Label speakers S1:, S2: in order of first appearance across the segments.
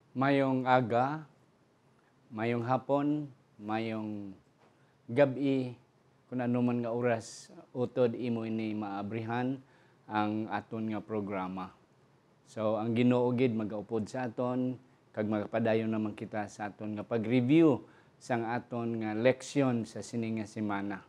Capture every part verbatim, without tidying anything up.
S1: Mayong aga, mayong hapon, mayong gabi, kung ano man nga oras, utod imo ini maabrihan ang aton nga programa. So, ang Ginoo gid magaupod sa aton, kag magpadayon naman kita sa aton nga pag-review sang aton nga leksyon sa sini nga semana.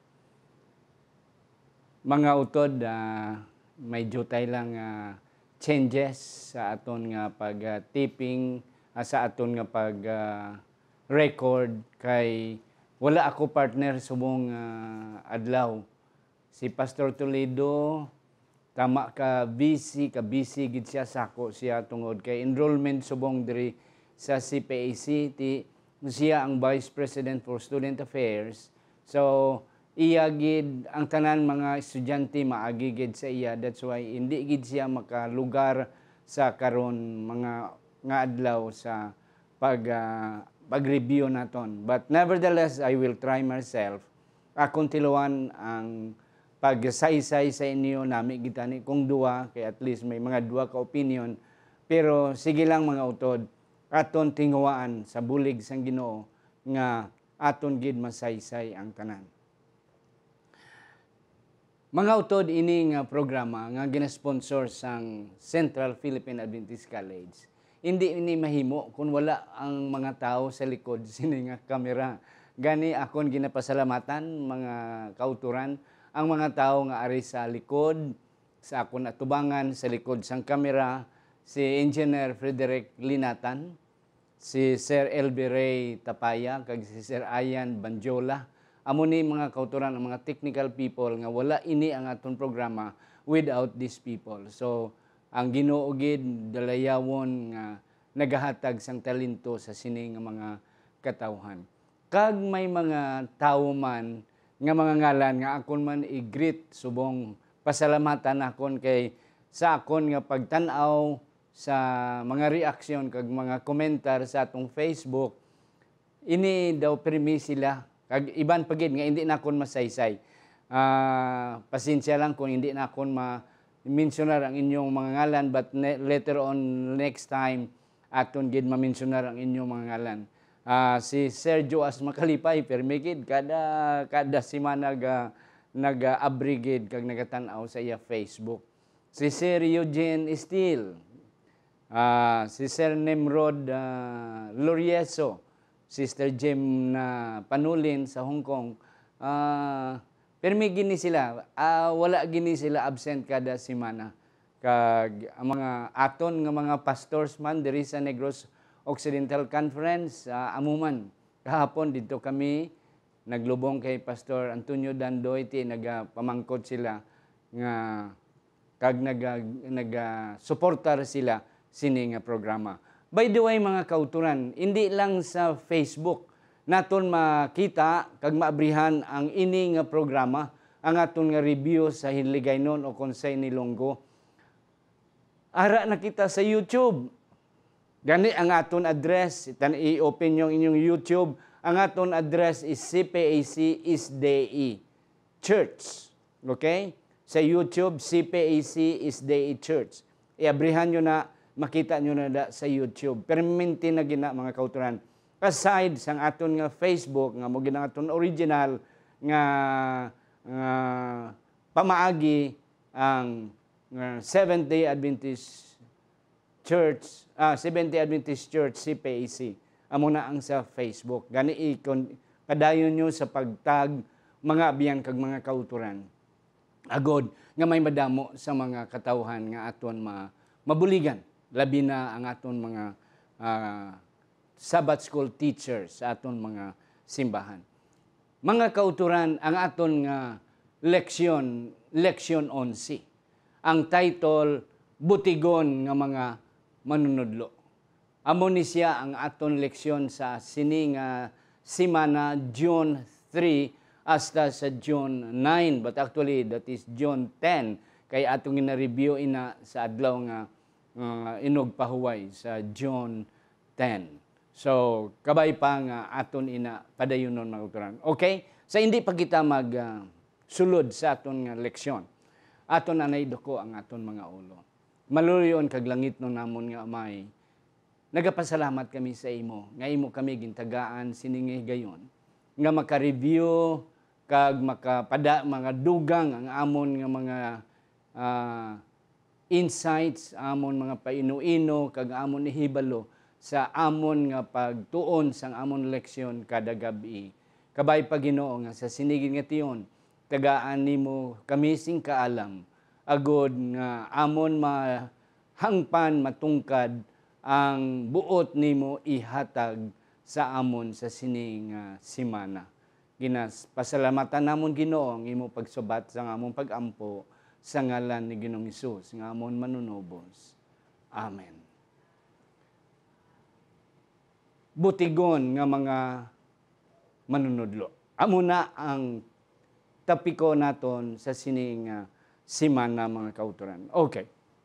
S1: Mga utod, uh, may jutay lang uh, changes sa aton nga pag-taping, uh, sa aton nga pag-record, uh, kay wala ako partner subong uh, adlaw. Si Pastor Toledo, tama ka busy, ka busy gid siya sako siya tungod kay enrollment subong diri sa C P A C. Ti, siya ang Vice President for Student Affairs. So, iya gid ang tanan mga estudyante maagi gid sa iya. That's why hindi gid siya makalugar sa karon mga nga adlaw sa pag uh, pag-review naton. But nevertheless, I will try myself. Akong tiluan ang pag-saysay sa inyo nami gitani kung duwa, kay at least may mga duwa ka opinion. Pero sige lang mga utod, aton tinguwaan sa bulig sang Ginoo nga aton gid masaysay ang tanan. Mga utod, ini nga programa nga gina-sponsor sang Central Philippine Adventist College. Hindi ini mahimo kung wala ang mga tao sa likod sini nga kamera. Gani akon ginapasalamatan mga kauturan ang mga tao nga ari sa likod sa akon atubangan sa likod sang kamera, si Engineer Frederick Linatan, si Sir L B Ray Tapaya, kag si Sir Ayan Banjola. Amo ni mga kauturan ang mga technical people nga wala ini ang aton programa without these people. So ang Ginoo gid dalayawon nga nagahatag sang talento sa sini nga mga katawhan. Kag may mga tawo man nga mga ngalan nga akon man i-greet subong pasalamatan akon kay sa akon nga pagtan-aw sa mga reaksyon kag mga komentar sa atong Facebook, ini daw permi sila kag iban pagid nga hindi na akon masaysay. Uh, pasensya lang kung hindi na akon ma mentionar ang inyong mga ngalan, but ne- later on next time aton gid ma-mentionar ang inyong mga ngalan. Uh, si Sergio As Makalipay permigid kada kada semana naga naga-abrigid kag nagatanaw sa iya Facebook. Si Sir Eugene Steele, uh, si Sir Nimrod uh, Lorieso, Sister Jem na Panulin sa Hong Kong. Uh, Permi gini sila, uh, wala gini sila absent kada semana. Kag ang mga aton nga mga pastors man diri sa Negros Occidental Conference, uh, amuman kahapon dito kami naglubong kay Pastor Antonio Dandoy, ti nagapamangkot sila nga kag naga naga suportar sila sini nga programa. By the way mga kauturan, hindi lang sa Facebook naton makita kag maabrihan ang ini nga programa, ang aton nga review sa Hiligaynon o Konsay ni Longgo. Ara na kita sa YouTube. Gani ang aton address, itan i-open yung inyong YouTube. Ang aton address is C P A C Isdei Church. Okay? Sa YouTube, C P A C Isdei Church. Iabrihan nyo na, makita nyo na da sa YouTube. Perminti na gina mga kauturan. Aside sang aton nga Facebook nga mo ginang aton original nga uh, pamaagi ang uh, Seventh-day Adventist Church, ah Seventh-day Adventist Church C P A C. Amo na ang sa Facebook. Gani ikon padayon nyo sa pagtag mga abiyang kag mga kauturan. Agod nga may madamo sa mga katawhan nga aton ma, mabuligan, labi na ang aton mga uh, Sabbath school teachers sa aton mga simbahan. Mga kauturan, ang aton nga leksyon, leksyon eleven. Ang title, Butigon nga mga manunudlo. Amo ni siya ang aton leksyon sa sini nga semana June three hasta sa June nine, but actually that is June ten, kay atong gina-review ina sa adlaw nga uh, inog pahuway sa June ten. So, kabay pa nga aton ina padayunon mga kauturan. Okay? Sa hindi pa kita mag uh, sulod sa aton nga leksyon, aton anay doko ang aton mga ulo. Maluyon kag langit no namon nga amay, nagapasalamat kami sa imo, nga imo kami gintagaan sining Hiligaynon, nga maka-review, kag makapada mga dugang ang amon nga mga uh, insights, amon mga paino-ino, kag amon ihibalo sa amon nga pagtuon sang amon leksyon kada gabi. Kabay pa Ginoo nga sa sinigid nga tiyon, tagaan nimo kami sing kaalam, agod nga amon mahangpan matungkad ang buot nimo ihatag sa amon sa sining uh, simana. Ginas pasalamatan namon Ginoo ang imo pagsubat sa amon pagampo sa ngalan ni Ginoong Hesus nga amon manunubos. Amen. Butigon nga mga manunudlo. Amo na ang tapiko naton sa sining uh, simana mga kauturan. Okay.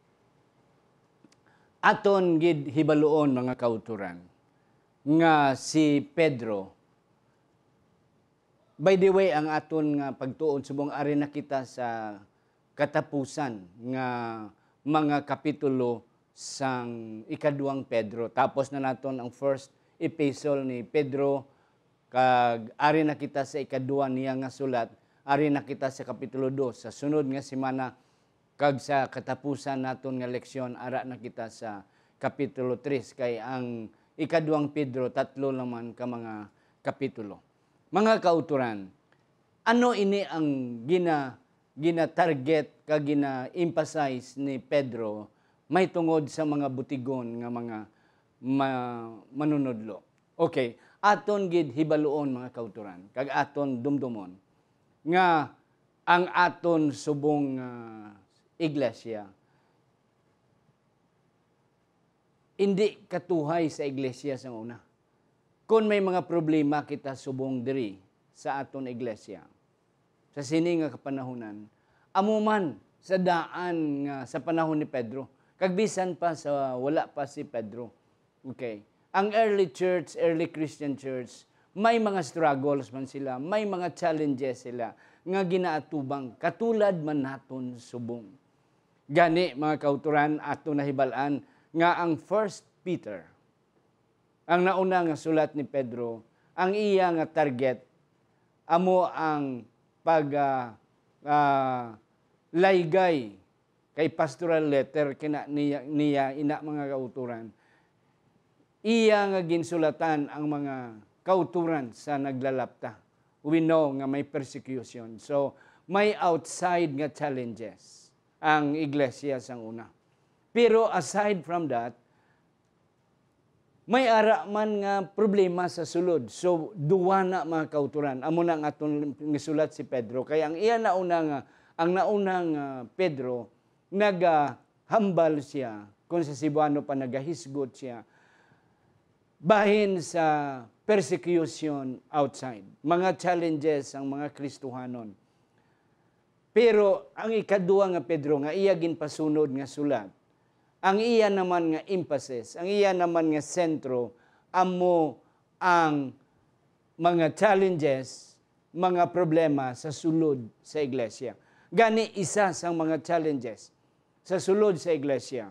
S1: Aton gid hibaluon mga kauturan nga si Pedro. By the way, ang aton nga pagtuon subong ari na kita sa katapusan nga mga kapitulo sang ikaduang Pedro. Tapos na naton ang first epistle ni Pedro, kag ari na kita sa ikaduwa niya nga sulat, ari na kita sa kapitulo two. Sa sunod nga semana, kag sa katapusan naton nga leksyon, ara na kita sa kapitulo three. Kay ang ikaduang Pedro, tatlo naman ka mga kapitulo. Mga kauturan, ano ini ang gina, gina-target kag gina-emphasize ni Pedro may tungod sa mga butigon nga mga ma, manunodlo? Okay, aton gid hibaluon mga kauturan, kag aton dumdumon nga ang aton subong uh, iglesia hindi katuhay sa iglesia sa una. Kung may mga problema kita subong diri sa aton iglesia, sa sini nga kapanahunan, amuman sa daan nga sa panahon ni Pedro, kag bisan pa sa wala pa si Pedro. Okay. Ang early church, early Christian church, may mga struggles man sila, may mga challenges sila nga ginaatubang katulad man naton subong. Gani mga kauturan ato nahibalaan nga ang First Peter, ang nauna nga sulat ni Pedro, ang iya nga target amo ang pag uh, uh, laygay kay pastoral letter kina niya, niya ina mga kauturan. Iya nga ginsulatan ang mga kauturan sa naglalapta. We know nga may persecution. So, may outside nga challenges ang iglesia sang una. Pero aside from that, may ara man nga problema sa sulod. So, duwa na mga kauturan. Amo na nga atong nisulat si Pedro. Kaya ang iya nauna nga, ang naunang uh, Pedro, nagahambal siya, kung sa Cebuano pa nagahisgot siya, bahin sa persecution outside. Mga challenges ang mga Kristohanon. Pero ang ikaduwa nga Pedro, nga iya ginpasunod nga sulat, ang iya naman nga emphasis, ang iya naman nga sentro, amo ang mga challenges, mga problema sa sulod sa iglesia. Gani isa sa mga challenges sa sulod sa iglesia,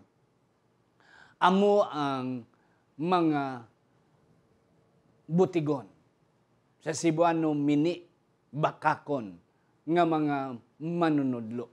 S1: amo ang mga butigon. Sa Cebuano, mini bakakon nga mga manunudlo.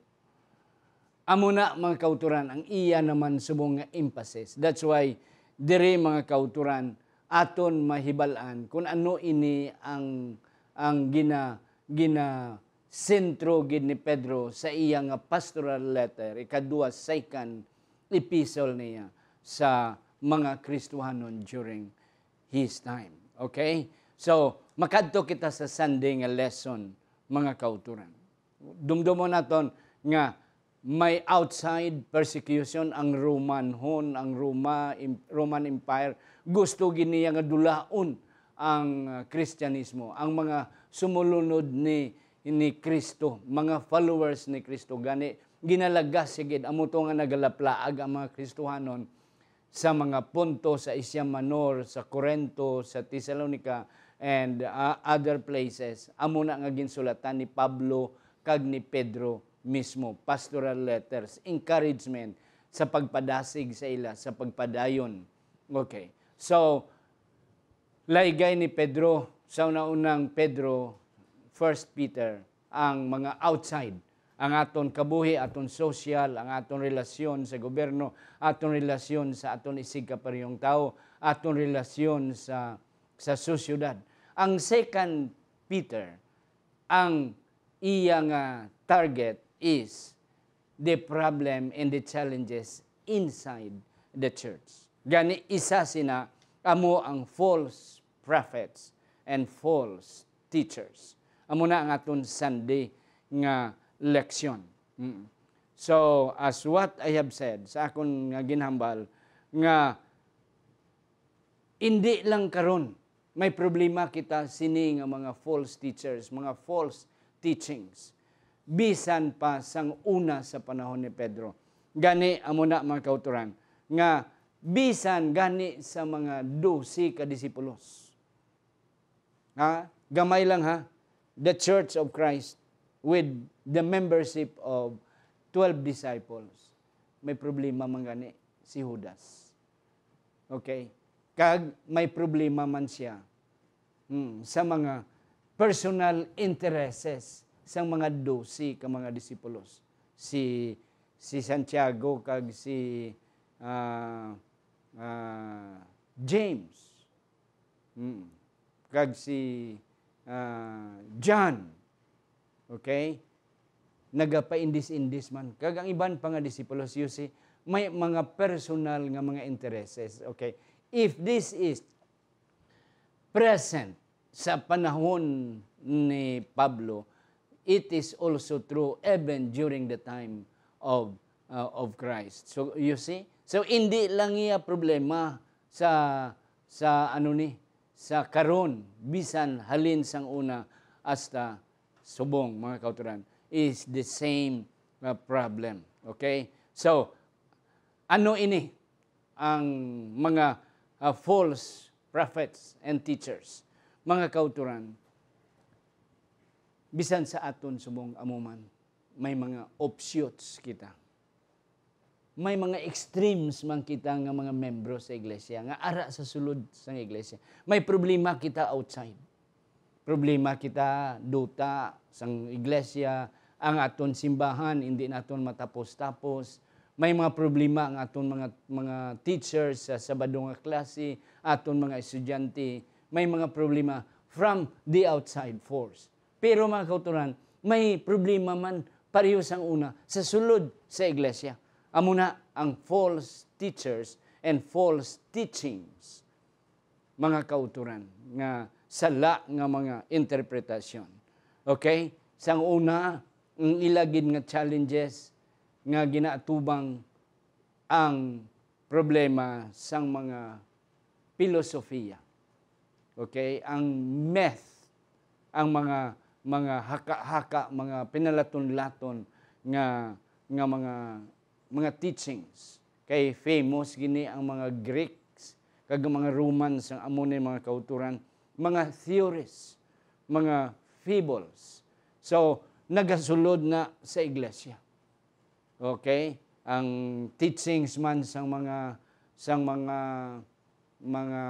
S1: Amo na mga kauturan, ang iya naman subong nga emphasis. That's why, dire mga kauturan, aton mahibalaan kung ano ini ang ang gina gina sentro gid ni Pedro sa iya nga pastoral letter, ikaduwa second epistle niya sa mga Kristohanon during his time. Okay? So, makadto kita sa Sunday nga lesson, mga kauturan. Dumdumon naton nga may outside persecution ang Romanhon, ang Roma, Roman Empire. Gusto giniya nga dulaon ang Kristyanismo, ang mga sumulunod ni ni Kristo, mga followers ni Kristo. Gani ginalagas sigid amo to nga nagalaplaag ang mga Kristohanon sa mga punto sa Asia Minor, sa Corinto, sa Thessalonica, and uh, other places. Amo na nga ginsulatan ni Pablo kag ni Pedro mismo, pastoral letters, encouragement sa pagpadasig sa ila, sa pagpadayon. Okay. So, laygay ni Pedro, sa una-unang Pedro, First Peter, ang mga outside, ang aton kabuhi, aton social, ang aton relasyon sa gobyerno, aton relasyon sa aton isig kaparehong tao, aton relasyon sa sa sosyudad. Ang Second Peter, ang iyang uh, target is the problem and the challenges inside the church. Gani isa sina amo ang false prophets and false teachers. Amo na ang aton Sunday nga leksyon. Mm. So, as what I have said, sa akong nga ginhambal, nga hindi lang karon may problema kita sini nga mga false teachers, mga false teachings. Bisan pa sang una sa panahon ni Pedro. Gani, amo na mga kauturan, nga bisan gani sa mga dosi ka disipulos. Ha? Gamay lang ha. The Church of Christ with the membership of twelve disciples. May problema man gani si Judas. Okay? Kag may problema man siya hmm, sa mga personal interests sa mga dosi ka mga disipulos. Si si Santiago kag si uh, uh, James. Hmm. Kag si uh, John. Okay? Nagapaindis-indis man. Kag ang iban pa nga disipulos, you see, may mga personal nga mga interests. Okay? If this is present sa panahon ni Pablo, it is also true even during the time of uh, of Christ. So you see? So hindi lang iya problema sa sa ano ni sa karon bisan halin sang una hasta subong mga kauturan is the same uh, problem. Okay? So ano ini ang mga uh, false prophets and teachers? Mga kauturan, bisan sa aton subong amuman, may mga offshoots kita. May mga extremes man kita nga mga membro sa iglesia, nga ara sa sulod sa iglesia. May problema kita outside. Problema kita duta sang iglesia, ang aton simbahan hindi naton matapos-tapos. May mga problema ang aton mga mga teachers sa Sabado nga klase, aton mga estudyante. May mga problema from the outside force. Pero mga kauturan, may problema man pareho sang una sa sulod sa iglesia. Amo na ang false teachers and false teachings. Mga kauturan nga sala nga mga interpretasyon. Okay? Sang una, ang ilagid nga challenges nga ginaatubang ang problema sang mga filosofiya. Okay? Ang myth, ang mga mga haka-haka, mga pinalaton-laton nga nga mga mga teachings. Kay famous gini ang mga Greeks, kag mga Romans ang amo ni mga kauturan, mga theories, mga fables. So, nagasulod na sa iglesia. Okay? Ang teachings man sang mga sang mga mga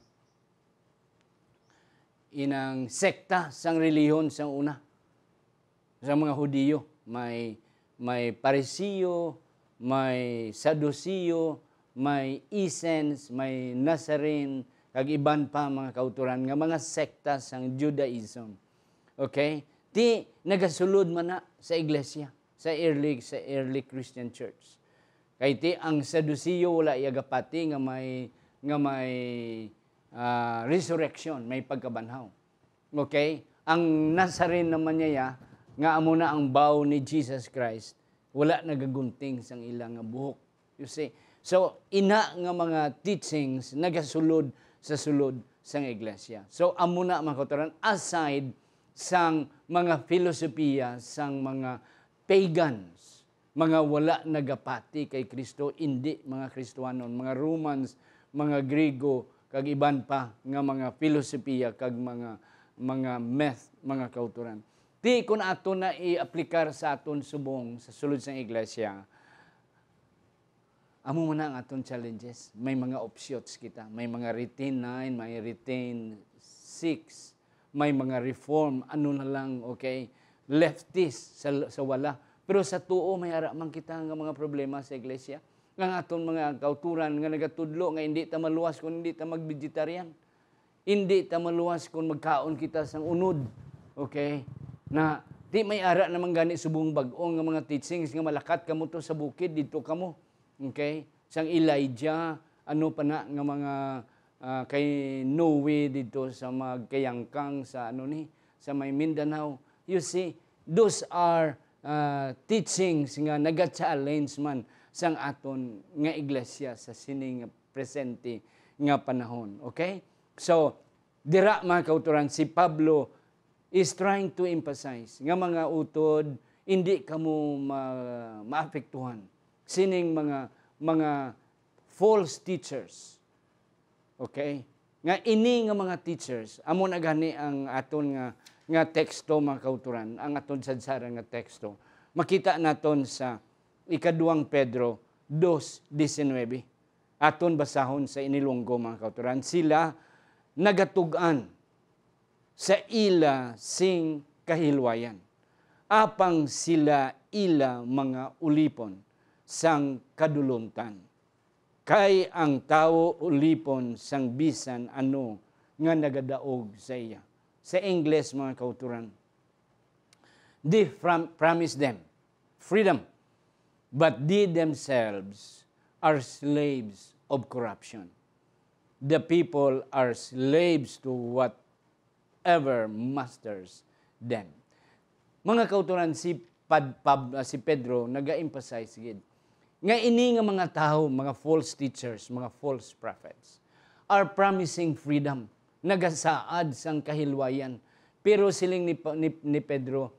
S1: inang sekta sang reliyon sang una. Sa mga Hudiyo, may may Parisiyo, may Sadusiyo, may Essens, may Nazarene, kag iban pa mga kauturan nga mga sekta sang Judaism. Okay? Ti nagasulod man na sa iglesia, sa early sa early Christian church. Kay ti ang Sadusiyo wala iagapati nga may nga may uh, resurrection, may pagkabanhaw. Okay? Ang Nazarene naman niya nga amo na ang baw ni Jesus Christ, wala nagagunting sang ilang nga buhok. You see? So, ina nga mga teachings nagasulod sa sulod sang iglesia. So, amo na mga kauturan, aside sang mga filosofiya, sang mga pagans, mga wala nagapati kay Kristo, hindi mga Kristohanon, mga Romans, mga Griego, kag iban pa nga mga filosofiya, kag mga mga myth, mga kauturan. Di kung ato na i-aplikar sa aton subong sa sulod sang iglesia, amo man ang aton challenges. May mga options kita. May mga retain nine, may retain six, may mga reform, ano na lang, okay? Leftist sa, sa wala. Pero sa tuo, may ara man kita nga mga problema sa iglesia. Nga aton mga kauturan, nga nagatudlo, nga hindi ta maluwas kung hindi ta mag-vegetarian. Hindi ta maluwas kung magkaon kita sang unod. Okay? Na di may ara naman gani subong bag-ong nga mga teachings nga malakat kamo to sa bukid dito kamo. Okay? Sang Elijah, ano pa na nga mga uh, kay Noe dito sa magkayangkang sa ano ni sa may Mindanao. You see, those are uh, teachings nga naga-challenge man sang aton nga iglesia sa sining presente nga panahon. Okay? So, dira mga kauturan, si Pablo is trying to emphasize nga mga utod, hindi kamo ma- maapektuhan sining mga mga false teachers. Okay? Nga ini nga mga teachers, amo na gani ang aton nga nga teksto mga kauturan, ang aton sadsaran nga teksto. Makita naton sa ikaduang Pedro two nineteen. Aton basahon sa inilunggo mga kauturan, sila nagatug-an sa ila sing kahilwayan. Apang sila ila mga ulipon sang kaduluntan. Kay ang tao ulipon sang bisan ano nga nagadaog sa iya. Sa English mga kauturan, they from, promise them freedom, but they themselves are slaves of corruption. The people are slaves to whatever masters them. Mga kauturan, si, Pad, Pab, uh, si Pedro naga-emphasize gid nga ini nga mga tao, mga false teachers, mga false prophets, are promising freedom, nagasaad sang kahilwayan. Pero siling ni, ni, ni Pedro,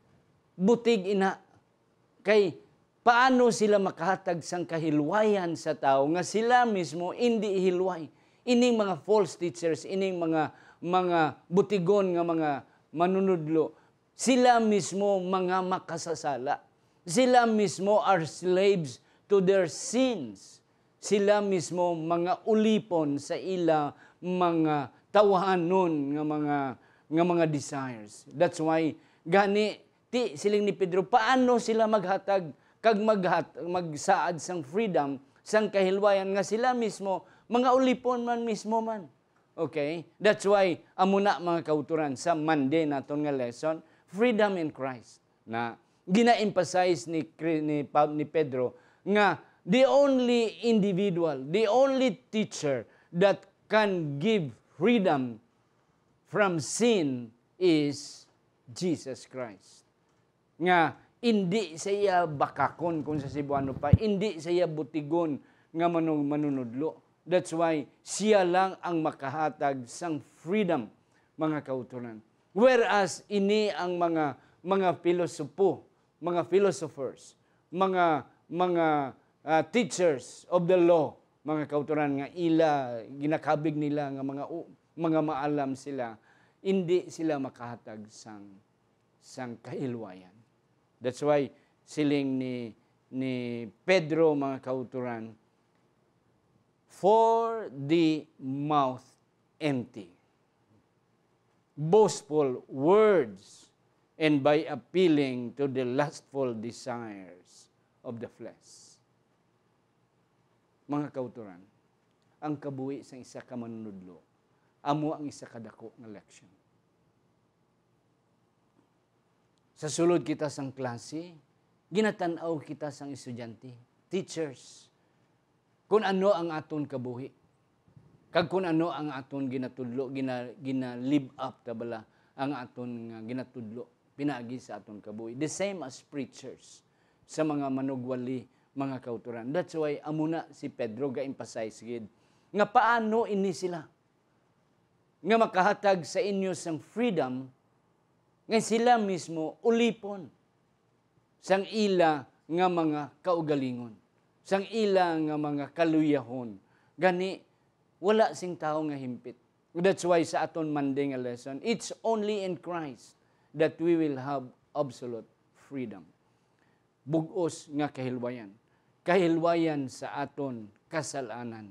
S1: butig ina, kay paano sila makahatag sang kahilwayan sa tao nga sila mismo hindi hilway. Ining mga false teachers, ining mga mga butigon nga mga manunudlo, sila mismo mga makasasala. Sila mismo are slaves to their sins. Sila mismo mga ulipon sa ila mga tawahanon nga mga nga mga desires. That's why gani ti siling ni Pedro, paano sila maghatag kag maghat magsaad sang freedom sang kahilwayan nga sila mismo mga ulipon man mismo man. Okay? That's why amuna mga kauturan sa Monday naton nga lesson, freedom in Christ. Na gina-emphasize ni ni, ni Pedro nga the only individual, the only teacher that can give freedom from sin is Jesus Christ. Nga hindi siya bakakon kung sa Cebuano pa, hindi siya butigon nga manung manunudlo. That's why siya lang ang makahatag sang freedom mga kauturan. Whereas ini ang mga mga pilosopo, mga philosophers, mga mga uh, teachers of the law, mga kauturan nga ila ginakabig nila nga mga uh, mga maalam sila, hindi sila makahatag sang sang kahilwayan. That's why siling ni ni Pedro mga kauturan, for the mouth empty, boastful words, and by appealing to the lustful desires of the flesh. Mga kauturan, ang kabuhi sa isa ka manunudlo, amo ang isa kadako nga leksyon. Sa sulod kita sang klase, ginatanaw kita sang estudyante, teachers, kung ano ang aton kabuhi. Kag kung ano ang aton ginatudlo, gina, gina live up tabala ang aton nga ginatudlo, pinaagi sa aton kabuhi. The same as preachers sa mga manugwali, mga kauturan. That's why amuna si Pedro ga-emphasize gid nga paano ini sila nga makahatag sa inyo sang freedom nga sila mismo ulipon sang ila nga mga kaugalingon, sang ila nga mga kaluyahon. Gani wala sing tao nga himpit. That's why sa aton Monday nga lesson, it's only in Christ that we will have absolute freedom. Bugos nga kahilwayan. kahilwayan sa aton kasalanan.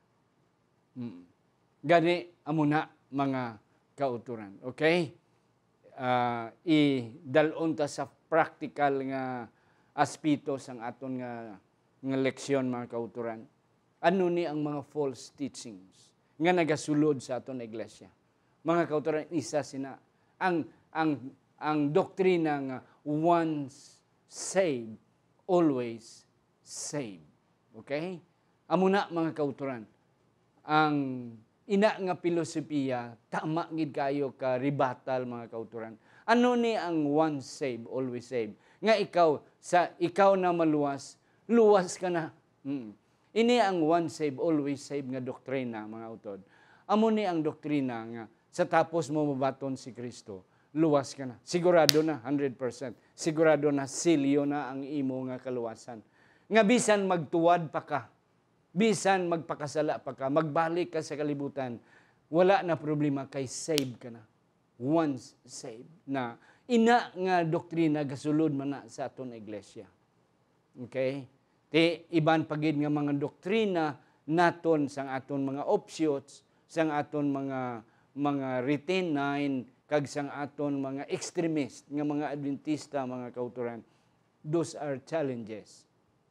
S1: Hmm. Gani amo na mga kauturan. Okay? Uh, i-dalon ta sa practical nga aspito sang aton nga nga leksyon mga kauturan. Ano ni ang mga false teachings nga nagasulod sa aton iglesia? Mga kauturan, isa sina ang ang ang doktrina nga once saved, always saved. Okay? Amo na mga kauturan. Ang ina nga filosofiya, tama gid kayo ka rebuttal mga kauturan. Ano ni ang once saved, always saved? Nga ikaw, sa ikaw na maluwas, luwas ka na. Hmm. Ini ang once saved, always saved nga doktrina mga utod. Amo ni ang doktrina nga sa tapos mo mabaton si Kristo, luwas ka na. Sigurado na, one hundred percent. Sigurado na, silyo na ang imo nga kaluwasan. Nga bisan magtuwad pa ka, bisan magpakasala pa ka, magbalik ka sa kalibutan, wala na problema kay saved ka na. Once saved na. Ina nga doktrina gasulod man na sa aton iglesia. Okay? Ti iban pagid nga mga doktrina naton sang aton mga offshoots, sang aton mga mga retain nine, kag sang aton mga extremist nga mga Adventista, mga kauturan. Those are challenges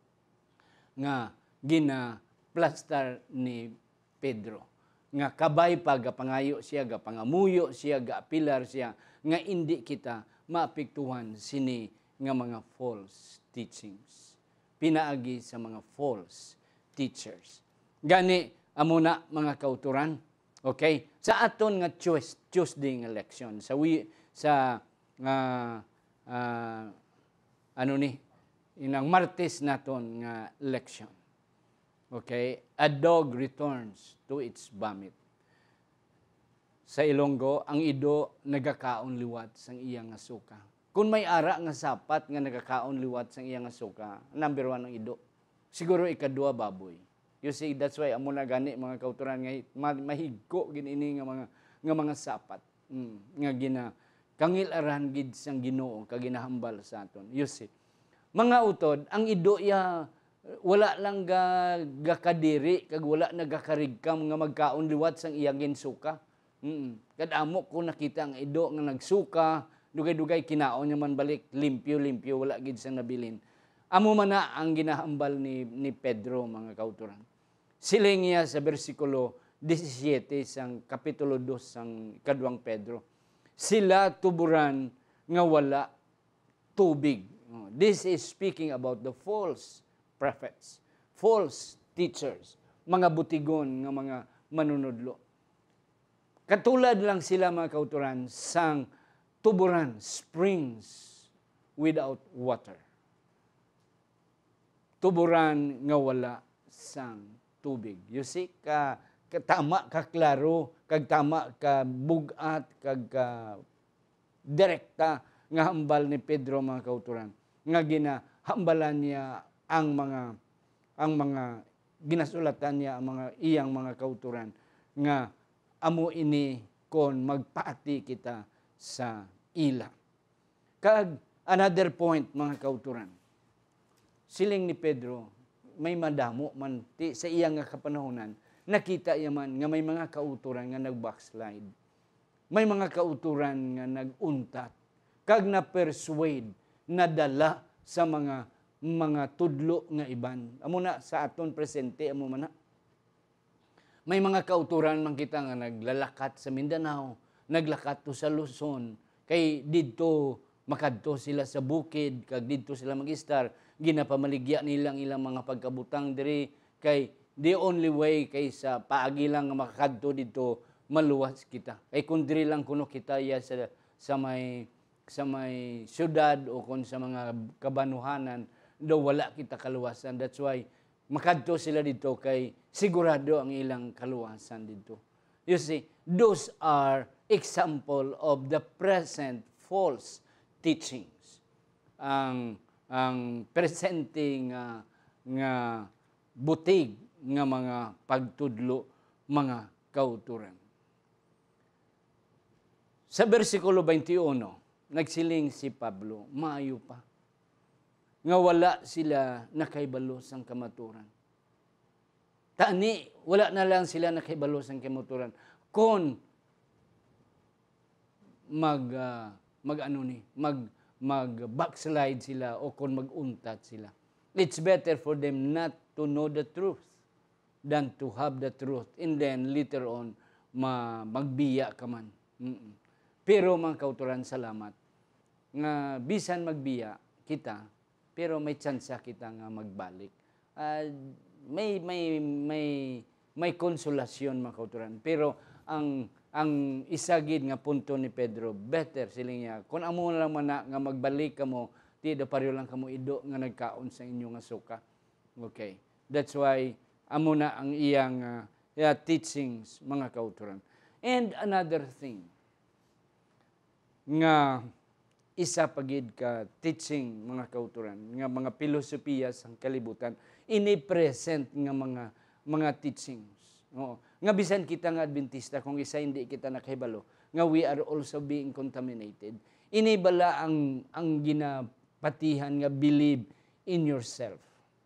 S1: nga gina plaster ni Pedro. Nga kabay pa, gapangayo siya, gapangamuyo siya, gaapilar siya, nga hindi kita maapektuhan sini nga mga false teachings. Pinaagi sa mga false teachers. Gani, amo na mga kauturan. Okay? Sa aton nga Tuesday nga leksyon, sa we, sa uh, uh, ano ni, inang Martes naton nga leksyon. Okay? A dog returns to its vomit. Sa Ilonggo, ang ido nagakaon liwat sang iyang nga suka. Kung may ara nga sapat nga nagakaon liwat sang iyang nga suka, number one ang ido. Siguro ikadua baboy. You see, that's why amo na gani mga kauturan nga mahigko ginini nga mga nga mga sapat. Mm, nga gina kangilaran gid sang Ginoo kag ginahambal sa aton. You see. Mga utod, ang ido ya wala lang ga gakadiri kag wala nagakarigkam nga magkaon liwat sang iyang ginsuka. Mm. Kadamo ko nakita ang ido nga nagsuka, dugay-dugay kinaon niya man balik, limpyo-limpyo, wala gid sa nabilin. Amo man na ang ginahambal ni, ni Pedro, mga kauturan. Siling niya sa versikulo seventeen sang kapitulo two sang kadwang Pedro. Sila tuburan nga wala tubig. This is speaking about the false prophets, false teachers, mga butigon nga mga manunudlo. Katulad lang sila mga kauturan sang tuburan, springs without water. Tuburan nga wala sang tubig. You see, ka, ka tama ka klaro, kag tama ka bugat, kag ka direkta nga hambal ni Pedro, mga kauturan. Nga ginahambalan niya ang mga ang mga ginasulatan niya ang mga iyang mga kauturan nga amo ini kon magpaati kita sa ila. Kag another point, mga kauturan. Siling ni Pedro, may madamo man ti, sa iyang nga kapanahonan, nakita yaman nga may mga kauturan nga nag-backslide. May mga kauturan nga nag-untat. Kag na-persuade, nadala sa mga mga tudlo nga iban. Amo na sa aton presente, amo man na. May mga kauturan man kita nga naglalakat sa Mindanao, naglakat to sa Luzon, kay didto makadto sila sa bukid, kag didto sila mag-istar, ginapamaligya nilang ilang mga pagkabutang diri, kay the only way kay sa paagi lang nga makakadto didto maluwas kita. Kay kun diri lang kuno kita ya sa sa may sa may syudad o kun sa mga kabanuhanan, do wala kita kaluwasan. That's why makadto sila dito kay sigurado ang ilang kaluwasan dito. You see, those are example of the present false teachings. Ang ang presenting nga nga butig nga mga pagtudlo, mga kauturan. Sa bersikulo twenty-one, nagsiling si Pablo, maayo pa. nga wala sila nakaibalo sang kamaturan. Tani, wala na lang sila nakaibalo sang kamaturan. Kung mag, uh, mag ano ni, mag, mag backslide sila o kung mag-untat sila. It's better for them not to know the truth than to have the truth. And then later on, ma magbiya ka man. Mm-mm. Pero mga kauturan, salamat. Nga bisan magbiya kita, pero may tsansa kita nga magbalik. Uh, may may may may konsolasyon mga kauturan. Pero ang ang isagid nga punto ni Pedro, better siling niya. Kung amo lang man na, nga magbalik kamo, ti da pareho lang kamo ido nga nagkaon sa inyo nga suka. Okay. That's why amo na ang iyang uh, yeah, teachings mga kauturan. And another thing nga isa pagid ka teaching mga kauturan, nga mga filosofiya sa kalibutan, ini-present nga mga mga teachings. Oo. Nga bisan kita nga Adventista, kung isa hindi kita nakahibalo, nga we are also being contaminated. Inibala ang ang ginapatihan nga believe in yourself.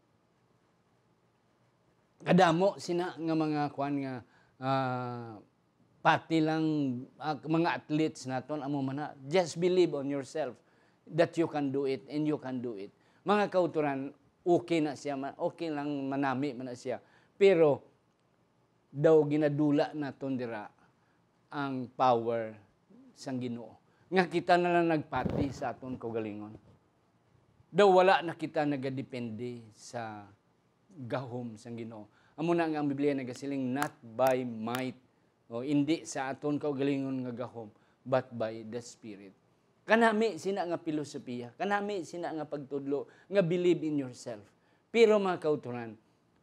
S1: Kadamo sina nga mga kwan nga uh, pati lang uh, mga athletes naton amo man na, just believe on yourself that you can do it and you can do it. Mga kauturan, okay na siya, okay lang manami man na siya. Pero daw ginadula naton dira ang power sang Ginoo. Nga kita na lang nagpati sa aton kaugalingon. Daw wala na kita nagadepende sa gahom sang Ginoo. Amo na nga ang Biblia nagasiling not by might, o hindi sa aton kaugalingon nga gahom, but by the Spirit. Kanami sina nga filosofiya, kanami sina nga pagtudlo, nga believe in yourself. Pero mga kauturan,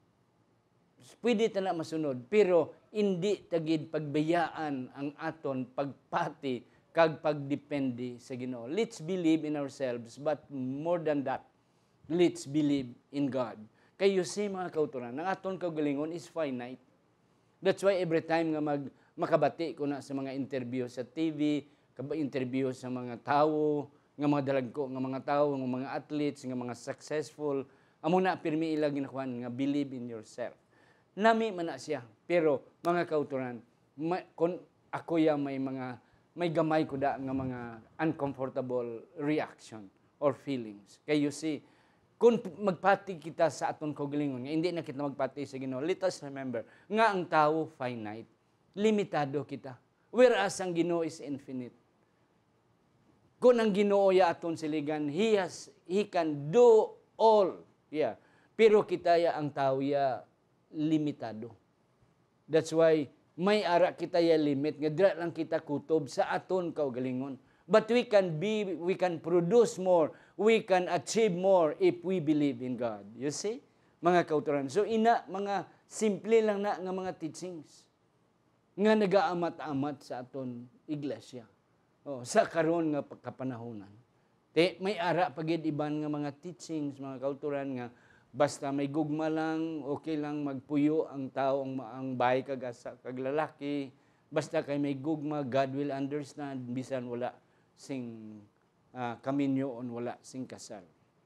S1: pwede ta na masunod, pero hindi tagid pagbayaan ang aton pagpati kag pagdepende sa Ginoo. Let's believe in ourselves, but more than that, let's believe in God. Kayo si mga kauturan, ang aton kaugalingon is finite. That's why every time nga mag makabati ko na sa mga interview sa T V, interview sa mga tao, nga mga dalagko, nga mga tao, nga mga athletes, nga mga successful, amo na pirmi ila ginakuan nga believe in yourself. Nami man na siya, pero mga kauturan, may, kung ako ya may mga may gamay ko da nga mga uncomfortable reaction or feelings. Kayo si kung magpati kita sa aton kaugalingon, nga hindi na kita magpati sa Ginoo, let us remember nga ang tao finite, limitado kita. Whereas ang Ginoo is infinite. Kung ang Ginoo ya aton siligan, he has he can do all. Yeah. Pero kita ya ang tao ya limitado. That's why may ara kita ya limit, nga dira lang kita kutob sa aton kaugalingon. But we can be, we can produce more, we can achieve more if we believe in God. You see? Mga kauturan. So ina, mga simple lang na nga mga teachings nga nagaamat-amat sa aton iglesia. Oh, sa karon nga kapanahonan. Te, may ara pagid iban nga mga teachings, mga kauturan nga basta may gugma lang, okay lang magpuyo ang tao, ang, ang bahay kag asa kag lalaki. Basta kay may gugma, God will understand, bisan wala sing uh, kaminyoon, wala sing kasal.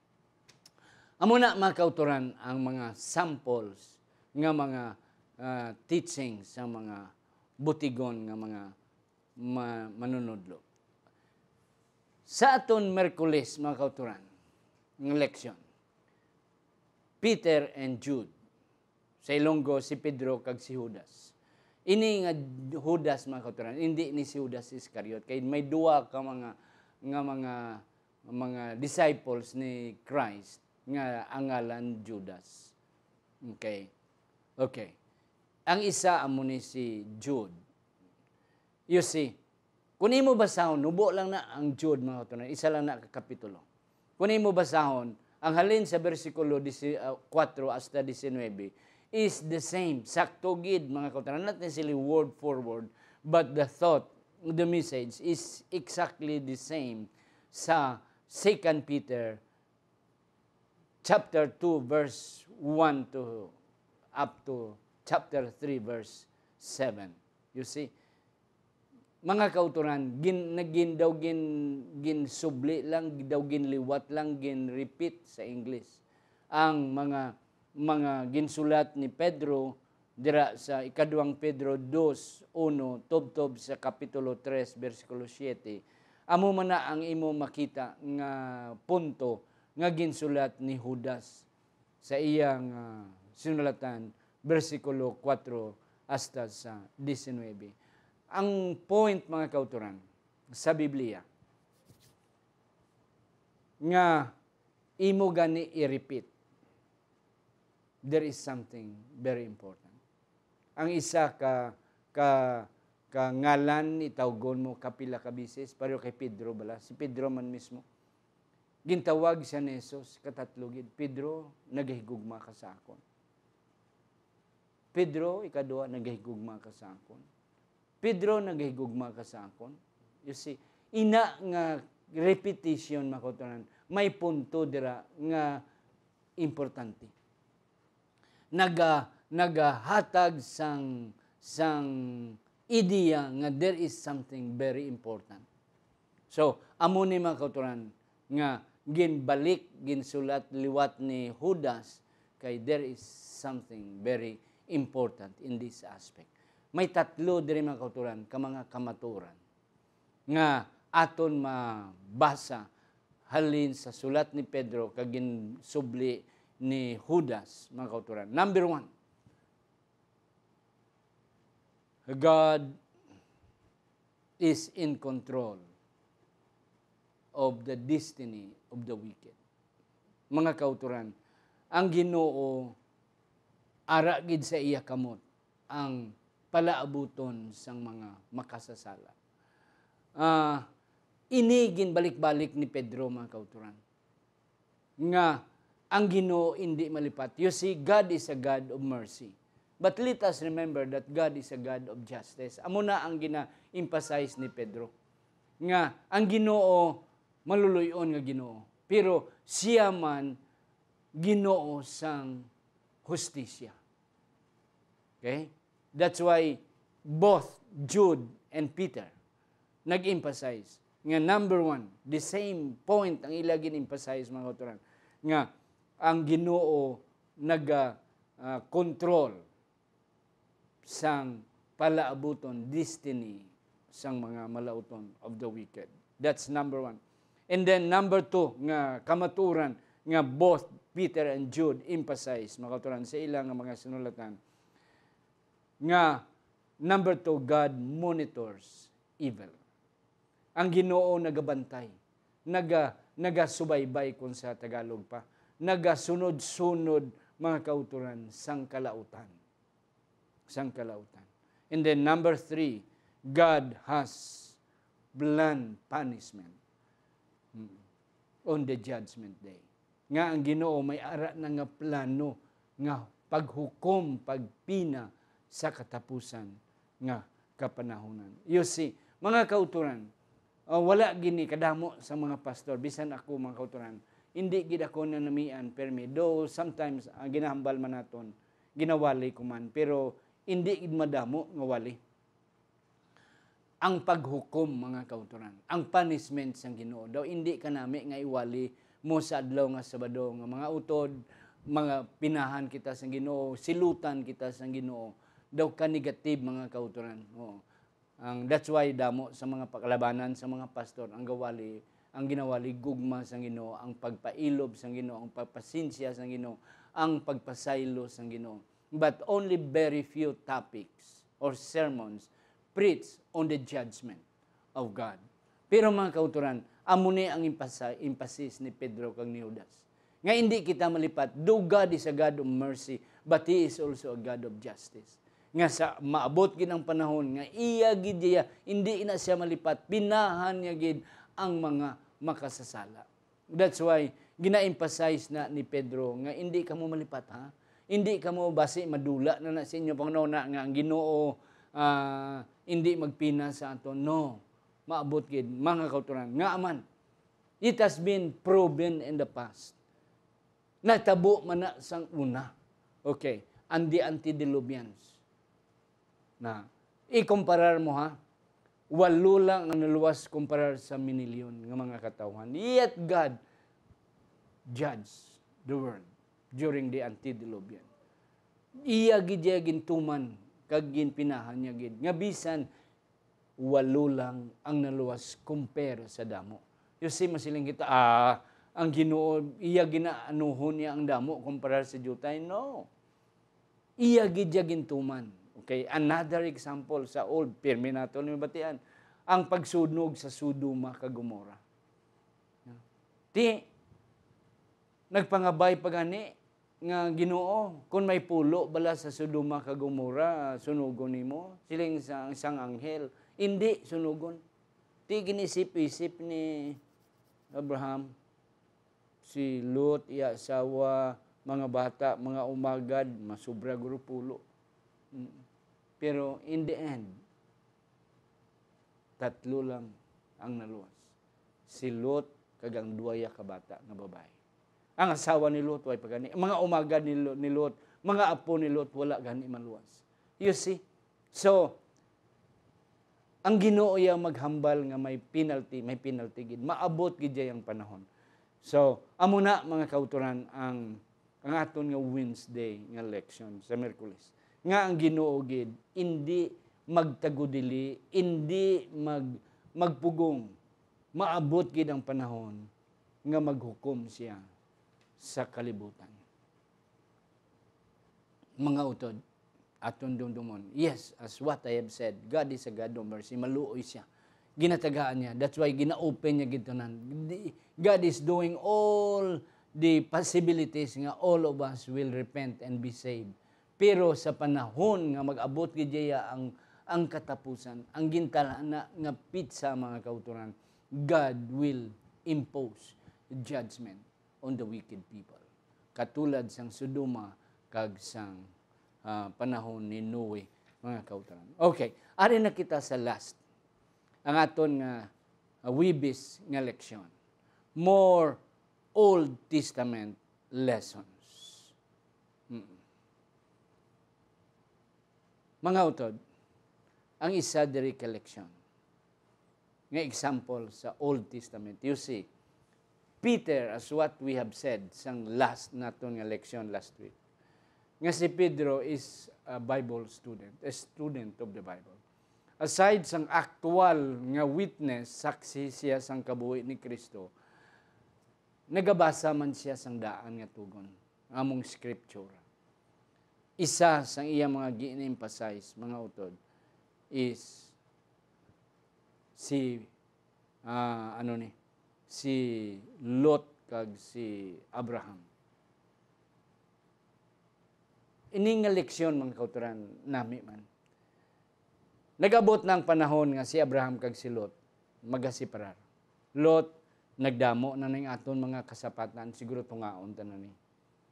S1: Amo na mga kauturan ang mga samples nga mga uh, teachings sa mga butigon nga mga ma, manunodlo. Sa aton Merkulis, mga kauturan, ng leksyon, Peter and Jude, sa Ilonggo si Pedro kag si Judas. Ini nga Judas, mga kauturan, hindi ni si Judas Iscariot, kay may duwa ka mga nga mga mga disciples ni Christ nga angalan Judas. Okay. Okay. Ang isa amo ni si Jude. You see, kung imo basahon, nubo lang na ang Jude, mga kauturan, isa lang na kapitulo. Kung imo basahon, ang halin sa versikulo four hasta nineteen is the same. Sakto gid, mga kauturan. Not necessarily word for word, but the thought, the message is exactly the same sa Second Peter chapter two verse one to up to chapter three verse seven. You see? mga kauturan, gin, nagin daw gin, gin subli lang, daw gin liwat lang, gin repeat sa English. Ang mga mga ginsulat ni Pedro dira sa ikaduhang Pedro two one tubtob sa kapitulo three bersikulo seven. Amo man na ang imo makita nga punto nga ginsulat ni Judas sa iyang uh, sinulatan bersikulo four hasta sa nineteen. Ang point, mga kauturan, sa Biblia, nga imo gani i-repeat, there is something very important. Ang isa ka, ka, ka ngalan, itawgon mo kapila ka bisis, pareho kay Pedro bala, si Pedro man mismo. Gintawag siya ni Jesus, katatlugid, Pedro, nagahigugma ka sa akon. Pedro, ikaduha, nagahigugma ka sa akon. Pedro, nagahigugma ka sa akon. You see, ina nga repetition, makotonan, may punto dira nga importante. Naga, nagahatag sang, sang ideya nga there is something very important. So, amo ni mga kauturan nga ginbalik, ginsulat, liwat ni Judas, kay there is something very important in this aspect. May tatlo diri mga kauturan, ka mga kamaturan, nga aton mabasa halin sa sulat ni Pedro, kagin subli ni Judas, mga kauturan. Number one, God is in control of the destiny of the wicked. Mga kauturan, ang Ginoo ara gid sa iya kamot ang palaabuton sang mga makasasala. Ah, uh, ini ginbalik-balik ni Pedro, mga kauturan, nga ang Ginoo hindi malipat. You see, God is a God of mercy. But let us remember that God is a God of justice. Amo na ang gina-emphasize ni Pedro. Nga ang Ginoo maluluyon nga Ginoo. Pero siya man Ginoo sang hustisya. Okay? That's why both Jude and Peter nag-emphasize nga number one, the same point ang ila gin-emphasize, mga kauturan, nga ang Ginoo naga-control uh, sang palaabuton, destiny sang mga malauton of the wicked. That's number one. And then number two, nga kamaturan, nga both Peter and Jude emphasize, mga kauturan, sa ilang mga sinulatan, nga number two, God monitors evil. Ang Ginoo nagabantay, naga, nagasubaybay kung sa Tagalog pa, nagasunod-sunod, mga kauturan, sang kalautan. Sang kalautan. And then number three, God has blunt punishment on the judgment day. Nga ang Ginoo may ara na nga plano nga paghukom, pagpina sa katapusan nga kapanahunan. You see, mga kauturan, uh, wala gini kadamo sa mga pastor, bisan ako, mga kauturan, hindi gid ako nanamian permi, though sometimes uh, ginahambal man naton, ginawali ko man, pero hindi gid madamo nga wali. Ang paghukom, mga kauturan, ang punishment sang Ginoo daw hindi kanami nga iwali mo sa adlaw nga Sabado nga mga utod, mga pinahan kita sang Ginoo, silutan kita sang Ginoo, daw ka negative, mga kauturan. Oo. Ang that's why damo sa mga pakalabanan sa mga pastor ang gawali, ang ginawali gugma sang Ginoo, ang pagpailob sang Ginoo, ang pagpasinsya sang Ginoo, ang pagpasaylo sang Ginoo. But only very few topics or sermons preach on the judgment of God. Pero, mga kauturan, amo ni ang emphasis ni Pedro kag ni Judas. Nga hindi kita malipat, though God is a God of mercy, but He is also a God of justice. Nga sa maabot gid ang panahon nga iya gid diya, hindi na siya malipat, pinahan niya gid ang mga makasasala. That's why gina-emphasize na ni Pedro nga hindi ka mo malipat, ha? Hindi ka mo basi madula na na sa inyo Panginoon na nga ang Ginoo uh, hindi magpina sa ato. No, maabot gid, mga kauturan, nga aman it has been proven in the past. Natabo man na sang una. Okay, and the antediluvians. Na, ikumparar mo, ha, Walo lang ang naluwas kumpara sa minilyon ng mga katawhan. Yet God judged the world during the antediluvian. Iya gid ya gintuman kag ginpinahan niya gid nga bisan walo lang ang naluwas compare sa damo. You see masiling kita ah ang Ginoo iya ginaanuhon niya ang damo kumpara sa jutay. No. Iya gid ya gintuman. Okay, another example sa old pirmi nato ni batian ang pagsunog sa Sodoma kag Gomora. Ti nagpangabay pa gani nga Ginoo kung may pulo bala sa Sodoma kag Gomora sunugon nimo siling sa isang anghel hindi sunugon. Ti ginisip-isip ni Abraham si Lot iya asawa mga bata mga umagad masubra guro pulo. Pero in the end tatlo lang ang naluwas. Si Lot kag ang duwaya ka bata nga babae. Ang asawa ni Lot way pagani, mga umaga ni Lot, ni Lot, mga apo ni Lot wala gani maluwas. You see? So ang Ginoo ya maghambal nga may penalty, may penalty gid. Maabot gid ang panahon. So amo na mga kauturan ang ang aton nga Wednesday nga lection sa Miyerkules. Nga ang Ginoo gid hindi magtagudili, hindi mag magpugong. Maabot gid ang panahon nga maghukom siya sa kalibutan. Mga utod, aton dumdumon. Yes, as what I have said, God is a God of mercy. Maluoy siya. Ginatagaan niya. That's why gina-open niya gitonan. God is doing all the possibilities nga all of us will repent and be saved. Pero sa panahon nga mag-abot gid ang ang katapusan, ang gintalana nga pitsa mga kauturan, God will impose judgment on the wicked people. Katulad sang Sodoma kag sang uh, panahon ni Noe, mga kauturan. Okay, ari na kita sa last. Ang aton nga uh, wibis nga leksyon. More Old Testament lessons. Hmm. Mga utod, ang isa diri ka leksyon. Nga example sa Old Testament. You see, Peter, as what we have said sang last naton nga leksyon last week, nga si Pedro is a Bible student, a student of the Bible. Aside sang actual nga witness, saksi siya sang kabuhi ni Kristo, nagabasa man siya sang daan nga tugon, among scripture. Isa sang iya mga gi-emphasize, mga utod, is si, uh, ano ni, si Lot kag si Abraham. Ini nga leksyon mga kauturan nami man. Nagabot ng panahon nga si Abraham kag si Lot magasiparar. Lot nagdamo na ning aton mga kasapatan siguro tungaon tanan ni.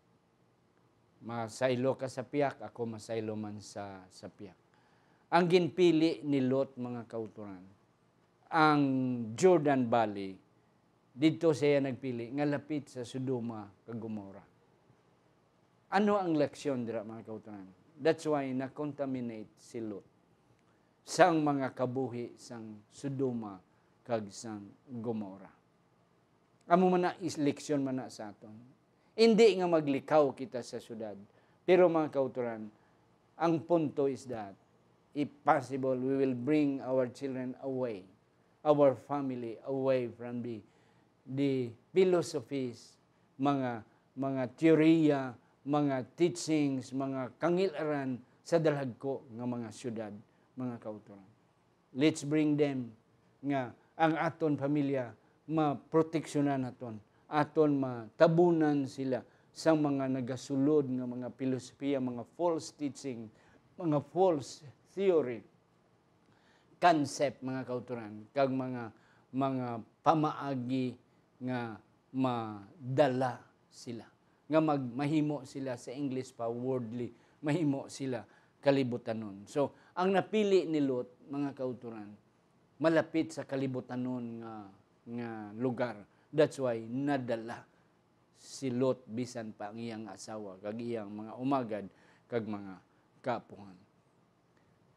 S1: Masaylo ka sa piyak, ako masaylo man sa sa piyak. Ang ginpili ni Lot mga kauturan, ang Jordan Valley, dito siya nagpili, nga lapit sa Sodoma kag Gomora. Ano ang leksyon dira mga kauturan? That's why na-contaminate si Lot sang mga kabuhi sang Sodoma kag sang Gomora. Amo man na is leksyon man na sa aton. Hindi nga maglikaw kita sa syudad. Pero mga kauturan, ang punto is that if possible, we will bring our children away, our family away from the the philosophies, mga mga teorya, mga teachings, mga kangilaran sa dalagko nga mga syudad, mga kauturan. Let's bring them nga ang aton pamilya maproteksyonan naton, aton matabunan sila sa mga nagasulod nga mga filosofiya, mga false teaching, mga false theory, concept mga kauturan, kag mga mga pamaagi nga madala sila. Nga magmahimo sila sa English pa worldly, mahimo sila kalibutanon. So, ang napili ni Lot mga kauturan, malapit sa kalibutanon nga nga lugar. That's why nadala si Lot bisan pa ang iyang asawa kag iyang mga umagad kag mga kapuhan.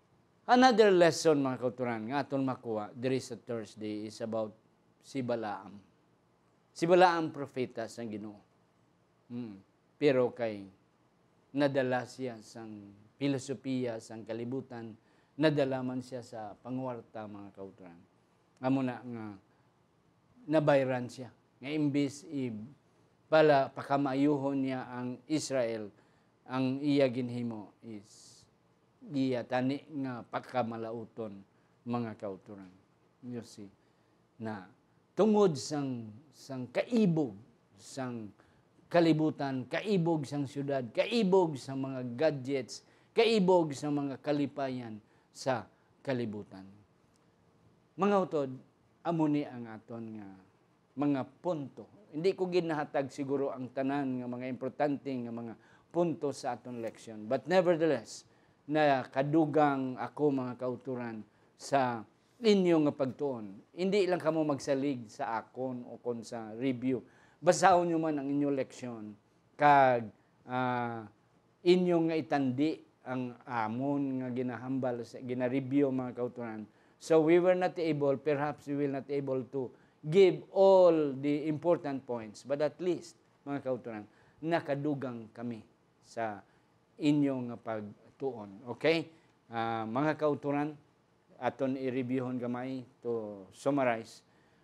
S1: Another lesson, mga kauturan, nga aton makuha, there is a Thursday, is about si Balaam. Si Balaam, propeta sa Ginoo. Hmm. Pero kay, nadala siya sa filosofiya, sa kalibutan, nadala man siya sa pangwarta, mga kauturan. Amo na nga, nabayran siya. Nga imbis, i, pala, pakamayuhon niya ang Israel, ang iya ginhimo is, iya tani nga pakamalauton, mga kauturan. You see, na tungod sang, sang kaibog, sang kalibutan, kaibog sang syudad, kaibog sa mga gadgets, kaibog sa mga kalipayan sa kalibutan. Mga utod, amo ni ang aton nga mga punto. Hindi ko ginahatag siguro ang tanan nga mga importante nga mga punto sa aton leksyon. But nevertheless, na kadugang ako, mga kauturan, sa inyo nga pagtuon. Hindi lang kamo magsalig sa akon o kon sa review. Basahon nyo man ang inyong leksyon, kag uh, inyong nga itandi ang amon nga ginahambal, gina-review, mga kauturan. So we were not able, perhaps we will not able to give all the important points, but at least, mga kauturan, nakadugang kami sa inyong pagtuon. Okay? Uh, mga kauturan, aton i-reviewon gamay to summarize,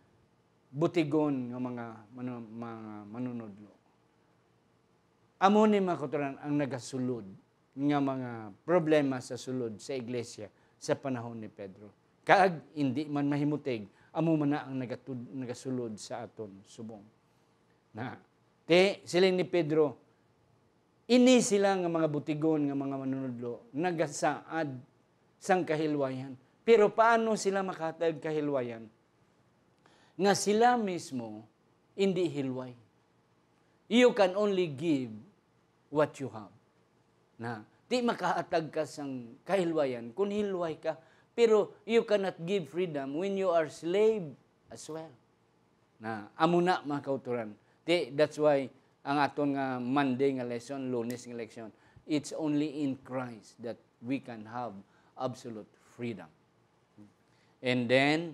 S1: butigon ng mga, manu, mga manunodlo. Amo ni, mga kauturan, ang nagasulod nga mga problema sa sulod sa iglesia sa panahon ni Pedro. Kaag hindi man mahimutig, amo man na ang nagatud, nagasulod sa aton subong. Na, te, siling ni Pedro, ini sila nga mga butigon nga mga manunodlo, nagasaad sang kahilwayan. Pero paano sila makatag kahilwayan? Nga sila mismo, hindi hilway. You can only give what you have. Na, di makaatag ka sang kahilwayan kung hilway ka. Pero you cannot give freedom when you are slave as well. Na, amo na, mga kauturan. Di, that's why ang aton nga Monday nga lesson, Lunes nga lesson, it's only in Christ that we can have absolute freedom. And then,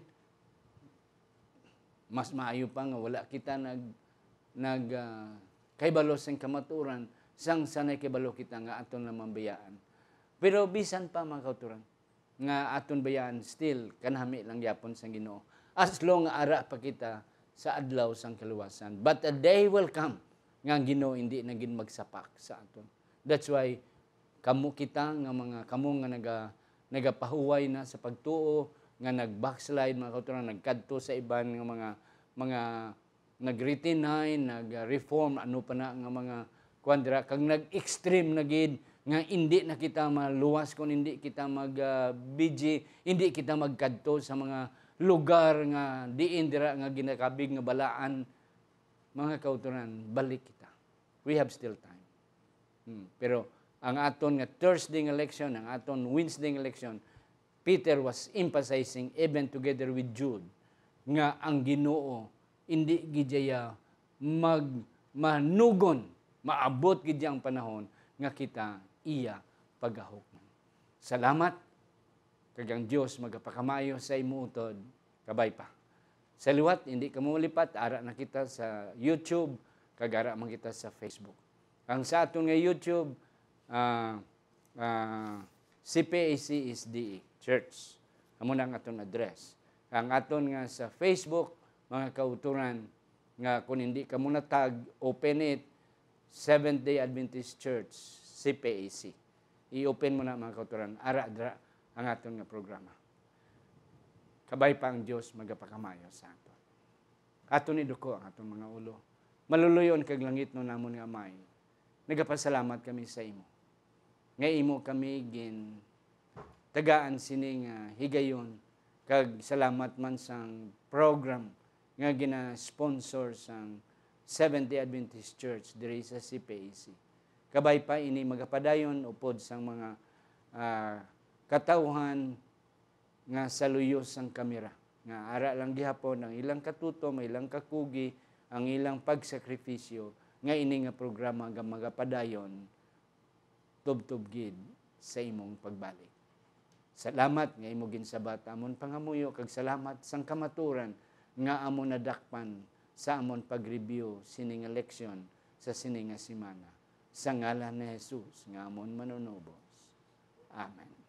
S1: mas maayo pa nga, wala kita nag, nag uh, kaybalo sang kamaturan, sang sanay kaybalo kita nga aton naman bayaan. Pero bisan pa, mga kauturan, nga aton bayaan still kanami lang yapon sang Ginoo, as long nga ara pa kita sa adlaw sang kaluwasan. But a day will come nga Ginoo hindi nagin magsapak sa aton. That's why kamo kita nga mga kamo nga naga nagapahuway na sa pagtuo, nga nag-backslide, mga kauturan, nagkadto sa iban nga mga mga nag-retinine, nag-reform, ano pa na nga mga kwandra, kag nag-extreme na gid, nga hindi na kita maluwas kung hindi kita mag-B G, uh, hindi kita magkadto sa mga lugar nga diin dira nga ginakabig nga balaan. Mga kauturan, balik kita. We have still time. Hmm. Pero ang aton nga Thursday nga election, ang aton Wednesday nga election, Peter was emphasizing even together with Jude nga ang Ginoo hindi gidya mag manugon, maabot gidya ang panahon nga kita iya pagahukman. Salamat, kag ang Dios magapakamayo sa imuutod, kabay pa. Sa liwat, hindi ka mulipat, ara na kita sa YouTube, kag ara man kita sa Facebook. Ang sa aton nga YouTube, uh, uh, C P A C S D E, Church. Amo na ang aton address. Ang aton nga sa Facebook, mga kauturan, nga kung hindi ka muna tag, open it, Seventh-day Adventist Church, C P A C. I-open mo na, mga kauturan, ara-dra ang aton nga programa. Kabay pa ang Diyos magapakamayo sa aton. Aton iduko ang aton mga ulo. Maluluyon kag langit no namon nga Amay. Nagapasalamat kami sa imo. Nga imo kami gin tagaan sining uh, higayon, kag salamat man sang program nga gina-sponsor sang Seventh-day Adventist Church diri sa C P A C. Kabay pa ini magapadayon upod sang mga uh, katawhan nga saluyos sang kamera. Nga ara lang gihapon ang ilang katuto, may ilang kakugi, ang ilang pagsakripisyo, nga ini nga programa nga magapadayon tubtub gid sa imong pagbalik. Salamat nga imo ginsabata amon pangamuyo kag salamat sang kamaturan nga amon nadakpan sa amon pag-review sining eleksyon sa sining nga semana. Sa ngalan ni Jesus nga amon manunubos. Amen.